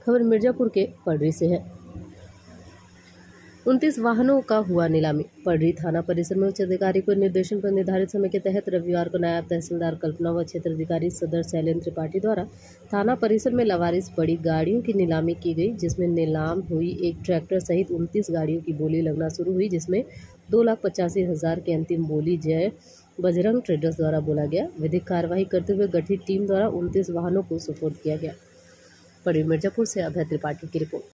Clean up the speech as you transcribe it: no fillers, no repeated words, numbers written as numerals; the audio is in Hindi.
खबर मिर्जापुर के पडरी से है। 29 वाहनों का हुआ नीलामी। पडरी थाना परिसर में उच्च अधिकारी को निर्देशन पर निर्धारित समय के तहत रविवार को नायब तहसीलदार कल्पना व क्षेत्र अधिकारी सदर शैलेंद्र त्रिपाठी द्वारा थाना परिसर में लवारिस बड़ी गाड़ियों की नीलामी की गई, जिसमें नीलाम हुई एक ट्रैक्टर सहित 29 गाड़ियों की बोली लगना शुरू हुई, जिसमें 2,85,000 की अंतिम बोली जय बजरंग ट्रेडर्स द्वारा बोला गया। विधिक कार्रवाई करते हुए गठित टीम द्वारा 29 वाहनों को सुपुर्द किया गया। पडरी मिर्जापुर से अभय त्रिपाठी की रिपोर्ट।